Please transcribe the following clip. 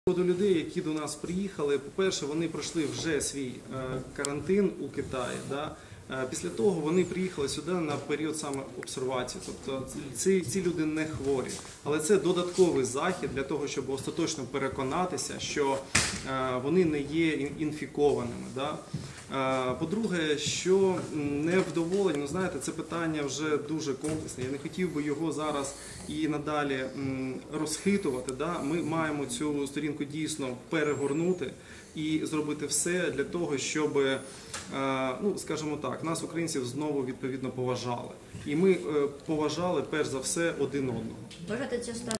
До людей, які до нас приїхали, по-перше, вони пройшли вже свій карантин у Китаї. Да? Після того вони приїхали сюди на період саме обсервації. Тобто ці люди не хворі. Але це додатковий захід для того, щоб остаточно переконатися, що вони не є інфікованими. Да? По-друге, що невдоволення, ну знаєте, це питання вже дуже комплексне. Я не хотів би його зараз і надалі розхитувати. Да? Ми маємо цю сторінку дійсно перегорнути і зробити все для того, щоб, ну, скажімо так, нас, українців, знову відповідно поважали. І ми поважали, перш за все, один одного.